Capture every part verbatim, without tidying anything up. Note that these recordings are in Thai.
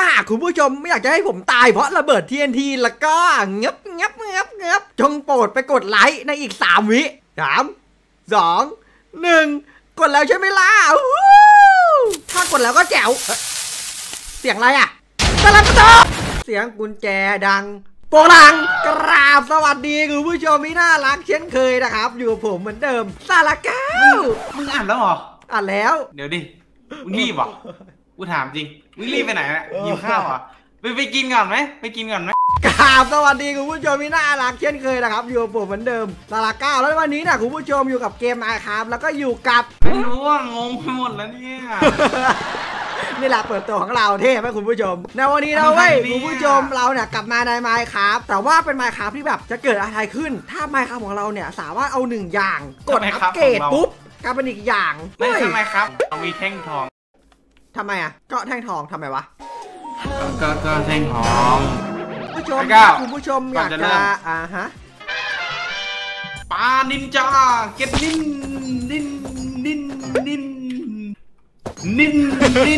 าคุณผู้ชมไม่อยากจะให้ผมตายเพราะระเบิด ที เอ็น ที แล้วก็เงียบเงียบเงียบเงียบจงโปรดไปกดไลค์ในอีกสามวิสามสองหนึ่งกดแล้วใช่ไหมล่ะถ้ากดแล้วก็แจ๋วเสียงอะไรอ่ะตะลับตะเสียงกุญแจดังโปรังกราบสวัสดีคุณผู้ชมที่น่ารักเช่นเคยนะครับอยู่กับผมเหมือนเดิมซาลาก้ามึงอ่านแล้วเหรออ่านแล้วเดี๋ยวดิมึงรีบเหรอกูถามจริงมึงรีบไปไหนอ่ะหิวข้าวอ่ะไปไปกินก่อนไหมไปกินก่อนไหมกราบสวัสดีคุณผู้ชมที่น่ารักเช่นเคยนะครับอยู่กับผมเหมือนเดิมซาลาก้าแล้ววันนี้นะคุณผู้ชมอยู่กับเกมMinecraftแล้วก็อยู่กับไม่รู้ว่างงไปหมดแล้วเนี่ยนี่แหละเปิดตัวของเราเท่ไหมคุณผู้ชมในวันนี้เราเว้ยคุณผู้ชมเราเนี่ยกลับมาใน Minecraft แต่ว่าเป็น Minecraft ที่แบบจะเกิดอะไรขึ้นถ้า Minecraft ของเราเนี่ยสามารถเอาหนึ่งอย่างกดอัปเกรดปุ๊บกลายเป็นอีกอย่างไม่ทำไมครับเรามีแท่งทองทำไมอ่ะก็แท่งทองทำไมวะก็ก็แท่งทองผู้ชมคุณผู้ชมอยากจะอ่าฮะปลานินจาเก็ตนินนินนินนินนินนิน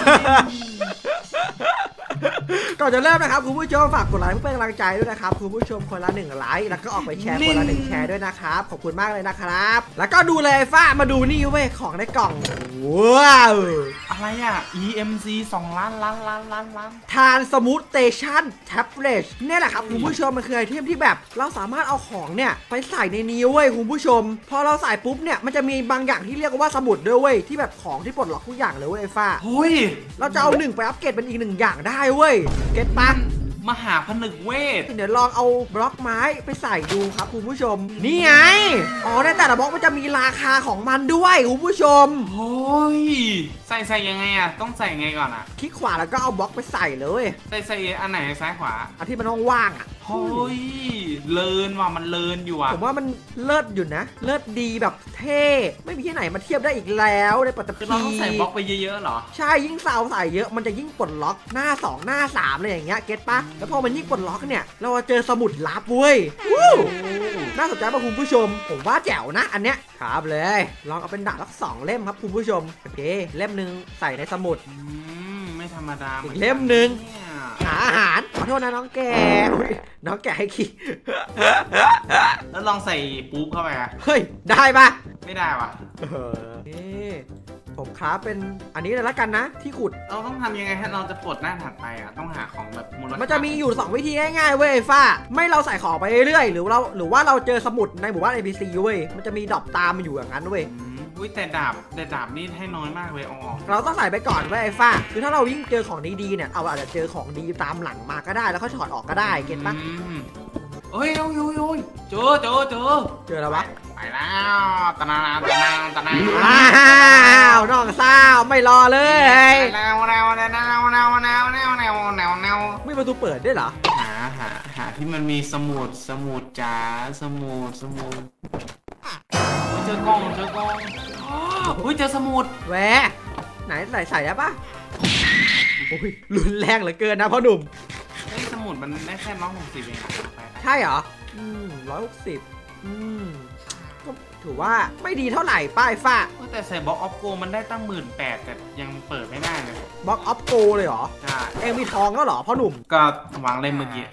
ก่อนจะเริ่มนะครับคุณผู้ชมฝากกดไลค์เพื่อเป็นกำลังใจด้วยนะครับคุณผู้ชมคนละหนึ่งไลค์แล้วก็ออกไปแชร์คนละหนึ่งแชร์ด้วยนะครับขอบคุณมากเลยนะครับแล้วก็ดูเลยฟ้ามาดูนี่เว้ยของในกล่องว้าวอะไรอ่ะ อี เอ็ม ซี สองล้านล้านล้านล้านล้านทานสมูทสเตชันแท็บเล็ตนี่แหละครับคุณผู้ชมมันคือไอเทมที่แบบเราสามารถเอาของเนี่ยไปใส่ในนี้เว้ยคุณผู้ชมพอเราใส่ปุ๊บเนี่ยมันจะมีบางอย่างที่เรียกว่าสมุดด้วยเว้ยที่แบบของที่ปลดล็อกทุกอย่างเลยเว้ยฟ้าเฮ้ยเราจะเอาหนึ่งไปอัปเกรดเป็นอีกหนึ่งอย่างได้เว้ยเก็ตปั๊มหาผนึกเวทเดี๋ยวลองเอาบล็อกไม้ไปใส่ดูครับคุณผู้ชมนี่ไงอ๋อในแต่ละบล็อกมันจะมีราคาของมันด้วยคุณผู้ชมโอ้ยใส่ใส่ยังไงอ่ะต้องใส่ไงก่อนอ่ะคลิกขวาแล้วก็เอาบล็อกไปใส่เลยใส่ใส่อันไหนซ้ายขวาอันที่มันว่างๆอ่ะโอ้ยเลินว่ะมันเลินอยู่อ่ะผมว่ามันเลิศอยู่นะเลิศดีแบบเท่ไม่มีที่ไหนมาเทียบได้อีกแล้วในปัตตภีเราต้องใส่บล็อกไปเยอะๆหรอใช่ยิ่งเสาใส่เยอะมันจะยิ่งปลดล็อกหน้าสองหน้าสามอะไรอย่างเงี้ยเก็ตปะแล้วพอมันยิ่งปลดล็อกเนี่ยเราเจอสมุดลับเว้ยน่าสนใจป่ะคุณผู้ชมผมว่าแจ๋วนะอันเนี้ยครับเลยลองเอาเป็นดาบสักสองเล่มครับคุณผู้ชมโอเคเล่มหนึ่งใส่ในสมุดไม่ธรรมดาอีกเล่มหนึ่งหาอาหารขอโทษนะน้องแกน้องแกให้ขี้แล้วลองใส่ปุ๊บเข้าไปอ่ะเฮ้ยได้ปะไม่ได้ว่ะเออผมคราฟเป็นอันนี้เลยละกันนะที่ขุดเราต้องทำยังไงให้เราจะปลดหน้าถัดไปอ่ะต้องหาของแบบมูลค่ามันจะมีอยู่สองวิธีง่ายๆเว้ยฟ้าไม่เราใส่ของไปเรื่อยๆหรือเราหรือว่าเราเจอสมุดในหมู่บ้าน เอ็น พี ซี เว้ยมันจะมีดรอปตามมาอยู่อย่างนั้นเว้ยอุ้ยแต่ดาบแต่ดาบนี่ให้น้อยมากเลยอ๋อเราต้องใส่ไปก่อนเว้ยไอ้ฟ้าคือถ้าเรายิ่งเจอของดีๆเนี่ยเอาอาจจะเจอของดีตามหลังมาก็ได้แล้วเขาถอดออกก็ได้เก็ตปะเฮ้ยโอ้ยโอ้ยเจอเจอเจอเจอแล้ววะไปแล้วตะนาตะนาตะนาอ้าวน้องสาวไม่รอเลยแนวแนวแนวแนวแนวแนวแนวแนวแนวแนวไม่ประตูเปิดด้วยเหรอหาหาหาที่มันมีสมุดสมุดจ๋าสมุดสมุดเจอกล้องเจอกล้องเฮ้ยเจอสมุดแหวไหนใส่ใส่ได้ปะโอ้ยรุนแรงเหลือเกินนะพ่อหนุ่มไอ้สมุดมันได้แค่ร้อยหกสิบเองใช่เหรออืมร้อยหกสิบอืมก็ถือว่าไม่ดีเท่าไหร่ป้ายฟ้าแต่ใส่บล็อกออฟโกมันได้ตั้งหมื่นแปดแต่ยังเปิดไม่ได้เลยบล็อกออฟโกเลยเหรอใช่เอ็งมีทองแล้วเหรอพ่อหนุ่มก็วางเล่นเมื่อกี้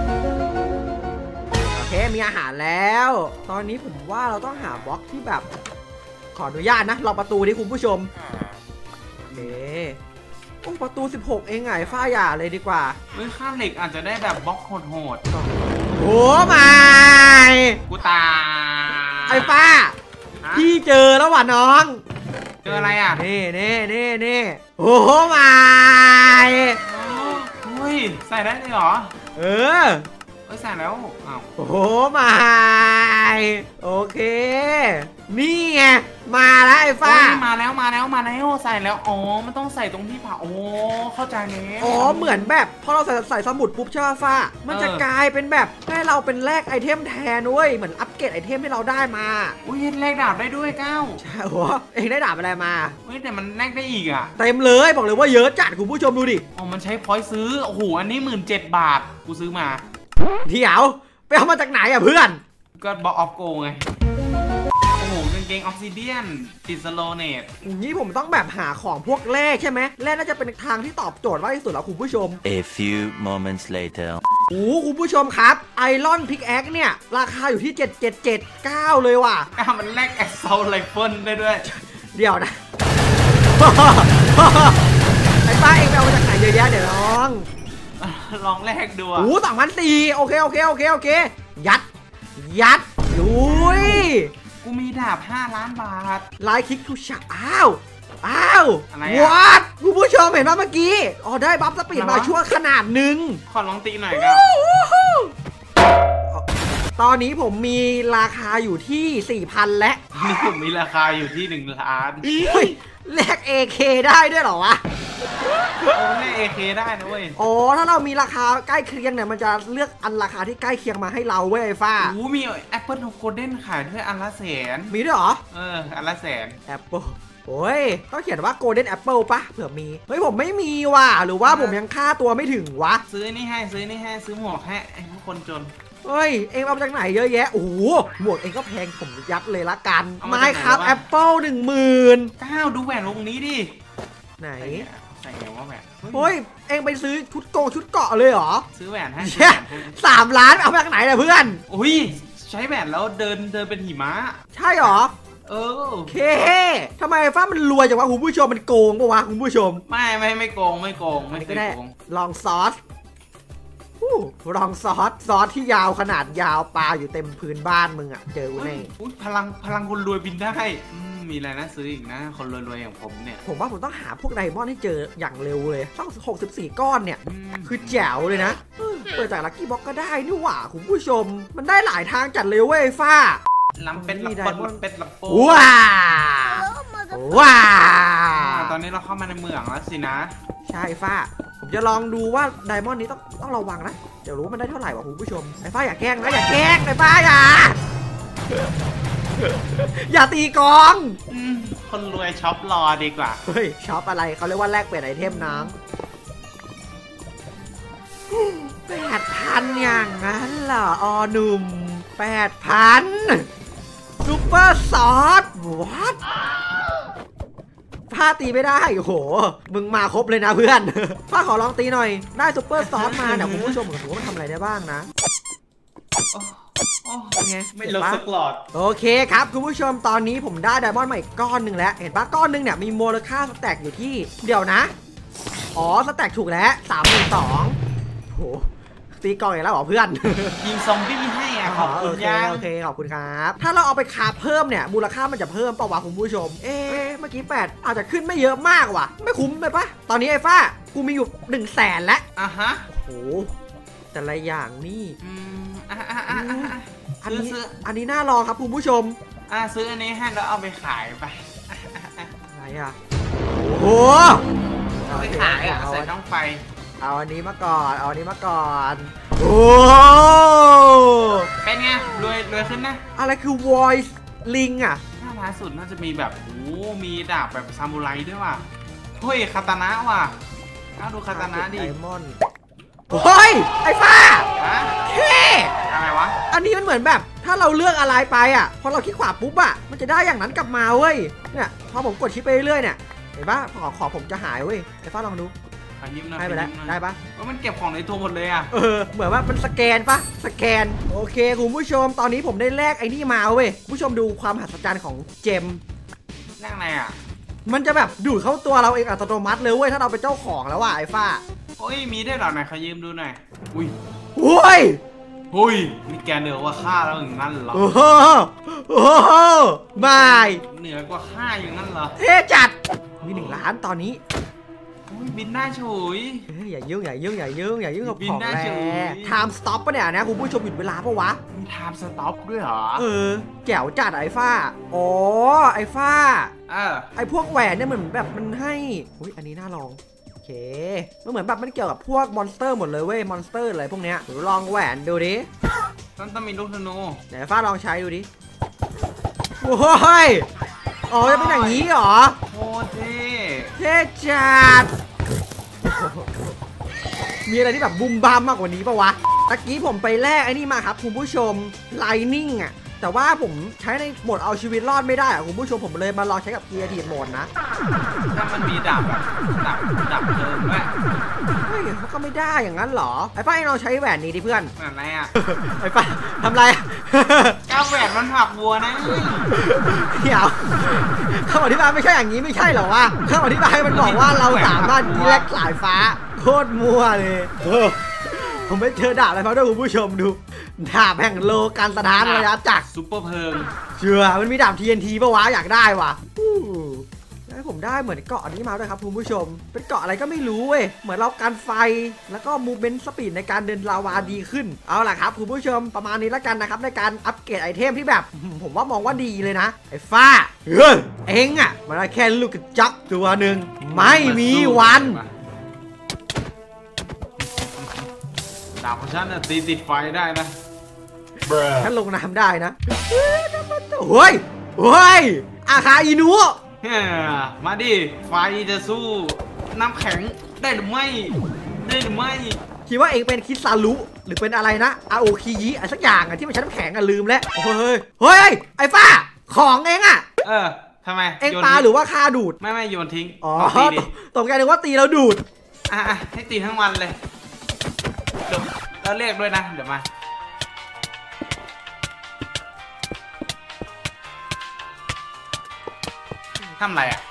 โอเคมีอาหารแล้วตอนนี้ผมว่าเราต้องหาบล็อกที่แบบขออนุญาตนะลองประตูดิคุณผู้ชมโอเคโอ้ประตูสิบหกเองไงฟ้าอย่าเลยดีกว่าเฮ้ยข้ามเหล็กอาจจะได้แบบบล็อกโหดโอ้ไม่กูตาไอ้ฟ้าพี่เจอแล้วว่ะน้องเจออะไรอ่ะนี่นี่นี่นี่โอ้ไม่เฮ้ยใส่ได้เลยเหรอเออเฮ้ยใส่แล้วอ้าวโอ้ไม่โอเคนี่ไงมาแล้วไอ้ฟ้ามาแล้วมาแล้วมาแล้วใส่แล้วอ๋อมันต้องใส่ตรงที่ผ่าโอ้เข้าใจแล้วอ๋อเหมือนแบบพอเราใส่ใส่สมุดปุ๊บใช่ป่ะฟ้ามันจะกลายเป็นแบบให้เราเป็นแลกไอเทมแทนด้วยเหมือนอัปเกรดไอเทมที่เราได้มาอุ้ยแลกดาบได้ด้วยก้าวใช่โอ้เองได้ดาบอะไรมาเฮ้ยแต่มันแลกได้อีกอ่ะเต็มเลยบอกเลยว่าเยอะจัดคุณผู้ชมดูดิอ๋อมันใช้พอยต์ซื้อโอ้โหอันนี้หมื่นเจ็ดบาทกูซื้อมาเดี๋ยวไปเอามาจากไหนอ่ะเพื่อนก็บล็อกออฟโกไงโอ้โหกางเกเกงออกซิเดียนติดสโลเนตอย่างนี้ผมต้องแบบหาของพวกแร่ใช่ไหมแร่น่าจะเป็นทางที่ตอบโจทย์มากที่สุดแล้วคุณผู้ชม A few moments later โอ้คุณผู้ชมครับไอรอนพิกแอคเนี่ยราคาอยู่ที่เจ็ดเจ็ดเจ็ดเก้าเลยว่ะก้ามันแลกแอสซอลไรเฟิลได้ด้วยเดี๋ยวนะไอ้ป้าเองไปเอามาจากไหนเยอะแยะเดี๋ยวลองลองแลกดูอ่ะโอ้สองพันสี่โอเคโอเคโอเคโอเคยัดยัดยุ้ยกูมีดาบห้าล้านบาทไลค์คลิกทูชาอ้าวอ้าววัดคุณผู้ชมเห็นว่าเมื่อกี้อ๋อได้บัฟสปีดมาชั่วขนาดหนึ่งขอลองตีหน่อยครับตอนนี้ผมมีราคาอยู่ที่ สี่พัน และนี่ผมมีราคาอยู่ที่หนึ่งล้านแลก เอ เค ได้ด้วยเหรอวะโอ้แลก เอ เค ได้นะเว้ยอ๋อถ้าเรามีราคาใกล้เคียงเนี่ยมันจะเลือกอันราคาที่ใกล้เคียงมาให้เราเว้ยฟ้าโอ้มีแอปเปิลโกลเด้นขายด้วยอันละแสนมีด้วยเหรอเอออันละแสนแอปเปิลโอ้ยต้องเขียนว่า Golden Apple ปะเผื่อมีเฮ้ยผมไม่มีว่ะหรือว่าผมยังค่าตัวไม่ถึงวะซื้อนี่ให้ซื้อนี่ให้ซื้อหมวกให้ไอ้พวกคนจนเฮ้ยเอ็งเอาจากไหนเยอะแยะโอ้โหหมวกเอ็งก็แพงผมยัดเลยละกันไม้ครับแอปเปิลหนึ่งหมื่นเก้าดูแหวนวงนี้ดิไหนใส่ไงว่าแหวนเฮ้ยเอ็งไปซื้อชุดโกงชุดเกาะเลยเหรอซื้อแหวนให้สามล้านเอามาจากไหนเนี่ยเพื่อนอุ้ยใช้แหวนแล้วเดินเดินเป็นหิมะใช่เหรอเออโอเคทำไมฟ้ามันรวยจังวะคุณผู้ชมมันโกงปะวะคุณผู้ชมไม่ไม่ไม่โกงไม่โกงไม่ก็ได้ลองซอสลองซอสซอสที่ยาวขนาดยาวปลาอยู่เต็มพื้นบ้านมึงอ่ะเจอกูแน่พลังพลังคนรวยบินได้มีอะไรนะซื้ออีกนะคนรวยๆอย่างผมเนี่ยผมว่าผมต้องหาพวกไดมอนด์ให้เจออย่างเร็วเลยต้องหกสิบสี่ก้อนเนี่ยคือแจ๋วเลยนะเปิดจากลัคกี้บ็อกก็ได้นี่หว่าคุณผู้ชมมันได้หลายทางจัดเลยเว้ยฟ้าลำเป็ดลำปนลำเป็ดลำโปว้าว้าตอนนี้เราเข้ามาในเมืองแล้วสินะใช่ฟ้าผมจะลองดูว่าไดมอนด์นี้ต้องต้องระวังนะเดี๋ยวรู้ว่ามันได้เท่าไหร่วะคุณผู้ชมไอ้ฟ้าอย่าแกล้งนะอย่าแกล้งไอ้ฟ้าอย่าอย่าตีกองคนรวยช็อปรอดีกว่าเฮ้ยช็อปอะไรเขาเรียกว่าแลกเปลี่ยนไอเทมน้ำแปดพันอย่างนั้นเหรออหนุ่มแปดพันซุปเปอร์ซอสวัดผ้าตีไม่ได้โอ้โหมึงมาครบเลยนะเพื่อนผ้าขอลองตีหน่อยได้ซุปเปอร์ซอสมาเดี๋ยวคุณผู้ชมกับผมว่ามันทำอะไรได้บ้างนะไงไม่ลดสกลอดโอเคครับคุณผู้ชมตอนนี้ผมได้ไดมอนด์ใหม่ก้อนหนึ่งแล้วเห็นปะก้อนหนึ่งเนี่ยมีมูลค่าสแต็กอยู่ที่เดี๋ยวนะอ๋อสแต็กถูกแล้วสามหมื่นสองโหตีกองอย่างแล้วเหรอเพื่อนยิงซอมบี้ให้อ่ะขอบคุณยาโอเคขอบคุณครับถ้าเราเอาไปคาเพิ่มเนี่ยมูลค่ามันจะเพิ่มป่าวะคุณผู้ชมเอ๊ะเมื่อกี้แปดอาจจะขึ้นไม่เยอะมากว่ะไม่คุ้มเลยปะตอนนี้ไอ้ฟ้ากูมีอยู่หนึ่งแสนแล้วอ่ะฮะโอ้โหแต่ละอย่างนี่อันนี้อันนี้น่าลองครับคุณผู้ชมอ่ะซื้ออันนี้ให้แล้วเอาไปขายไปอะไรอ่ะโอ้โหเอาไปขายอ่ะใส่ช่องไฟเอาอันนี้มาก่อนเอาอันนี้มาก่อนโอ้เป็นไงรวยรวยขึ้นนะอะไรคือ voice ลิงอ่ะหน้าล่าสุดน่าจะมีแบบโอ้มีดาบแบบซามูไรด้วยว่ะเฮ้ยคาตานะว่ะเอาดูคาตานะดิไดมอนด์เฮ้ยไอ้ฟ้าเท่อะไรวะอันนี้มันเหมือนแบบถ้าเราเลือกอะไรไปอ่ะพอเราคลิกขวาปุ๊บอ่ะมันจะได้อย่างนั้นกลับมาเว้ยเนี่ยพอผมกดชิปไปเรื่อยๆเนี่ยเห็นปะขอขอผมจะหายเว้ยไอ้ฟ้าลองดูให้ไปแล้วได้ปะว่ามันเก็บของในตัวหมดเลยอ่ะเออเหมือนว่ามันสแกนปะสแกนโอเคคุณผู้ชมตอนนี้ผมได้แลกไอ้นี่มาเว้ยผู้ชมดูความมหัศจรรย์ของเจมแลกอะไรอ่ะมันจะแบบดูดเข้าตัวเราเองอัตโนมัติเลยเว้ยถ้าเราเป็นเจ้าของแล้วว่ะไอ้ฟ้าโอ้ยมีได้หรอไหนขอยืมดูหน่อยอุ้ยโอ้ยเฮ้ยนี่แกเหนือกว่าข้าแล้วอย่างนั้นเหรอโอ้โหโอ้โหไม่เหนือกว่าข้าอย่างนั้นเหรอเท่จัดมีหนึ่งล้านตอนนี้บินหน้าเฉยอย่ายุ่งอย่ายุ่งอย่ายุ่งอย่ายุ่งกับของแร่ไทม์สต็อปปะเนี่ยนะคุณผู้ชมหยุดเวลาปะวะมีไทม์สต็อปด้วยเหรอเออแจ๋วจัดไอ้ฟ้าอ๋อไอ้ฟ้าเออไอ้พวกแหวนเนี่ยเหมือนแบบมันให้อุ้ยอันนี้น่าลองโอเคมันเหมือนแบบมันเกี่ยวกับพวกมอนสเตอร์หมดเลยเว้ยมอนสเตอร์อะไรพวกเนี้ยลองแหวนดูดิต้องต้องมีลูกธนูไหนฟ้าลองใช้ดูดิโอ้ยอ๋อจะเป็นอย่างนี้เหรอโอ้เท่เท่จัดมีอะไรที่แบบบุมบ้ามมากกว่านี้ปะวะตะกี้ผมไปแลกไอ้นี่มาครับคุณผู้ชมไลนิ่งอ่ะแต่ว่าผมใช้ในโหมดเอาชีวิตรอดไม่ได้อะคุณผู้ชมผมเลยมาลองใช้กับ Creative Mode นะถ้ามันมีดับแบบดับดับเพลิงแม่เฮ้ยเขาก็ไม่ได้อย่างนั้นเหรอไอ้ป้าลองใช้แหวนนี้ดิเพื่อนแบบไหนอ่ะไอ้ป้าทำไรก้าวแหวนมันผักบัวนะเดี๋ยวคำอธิบายไม่ใช่อย่างนี้ไม่ใช่เหรอวะคำอธิบายมันบอกว่าเราสามารถแยกสายฟ้าโคตรมัวเลยผมไม่เจอดาบอะไรมาด้วยคุณผู้ชมดูดาบแห่งโลการสถานระยะจักรซุปเปอร์เพลิงเชื่อมันมีดาบ ที เอ็น ที ป่ะวะอยากได้วะให้ผมได้เหมือนเกาะนี้มาด้วยครับคุณผู้ชมเป็นเกาะอะไรก็ไม่รู้เว้ยเหมือนเราการไฟแล้วก็มูฟเมนต์สปีดในการเดินลาวาดีขึ้นเอาล่ะครับคุณผู้ชมประมาณนี้แล้วกันนะครับในการอัปเกรดไอเทมที่แบบผมว่ามองว่าดีเลยนะไอ้ฟ้าเฮ้ยเอ็งอ่ะมันแค่ลูกกระจอกตัวหนึ่งไม่มีวันดาบของฉันน่ะตีติดไฟได้นะฉันลงน้ำได้นะเฮ้ยเฮ้ยอาคาอินุมาดิไฟจะสู้น้ำแข็งได้หรือไม่ได้หรือไม่คิดว่าเองเป็นคิซารุหรือเป็นอะไรนะอาโอคิยิอะไรสักอย่างอะที่มันใช้น้ำแข็งอะลืมแล้วเฮ้ยเฮ้ยไอ้ฟ้าของเองอะเออทำไมเองปาหรือว่าคาดูดไม่ไม่โยนทิ้งอ๋อตกใจนึกว่าตีแล้วดูดอ่ะให้ตีทั้งวันเลยเดี๋ยวแล้วเลขด้วยนะเดี๋ยวมาทำไรอ่ะ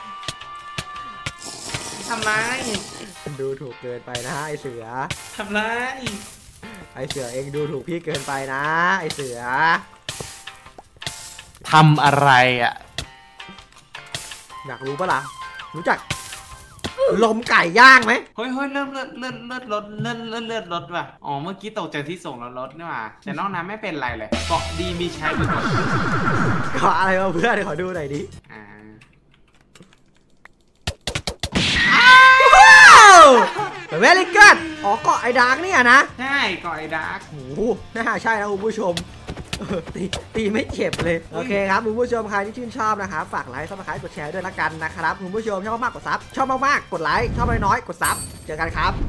ทำไรดูถูกเกินไปนะไอเสือทำไรไอเสือเองดูถูกพี่เกินไปนะไอเสือทำอะไรอ่ะอยากรู้ปะล่ะรู้จักลมไก่ย่างไหมเฮ้ยเฮ้ยเลือดเลือดเลือดเลือดรถเลือดเลือดเลือดรถว่ะอ๋อเมื่อกี้ตกใจที่ส่งแล้วรถนี่ว่ะแต่นอกนั้นไม่เป็นไรเลยเกาะดีมีใช้ไปหมดเกาะอะไรมาเพื่อนขอดูหน่อยดิเวลิกัดอ๋อเกาะไอ้ดาร์กเนี่ยนะใช่เกาะไอ้ดาร์กโอ้โหน่าใช่นะคุณผู้ชมตีตีไม่เจ็บเลยโอเคครับคุณผู้ชมใครที่ชื่นชอบนะครับฝากไลค์ซับสไครต์กดแชร์ด้วยละกันนะครับคุณผู้ชมชอบมากๆกดซับชอบมากๆกดไลค์ชอบน้อยๆกดซับเจอกันครับ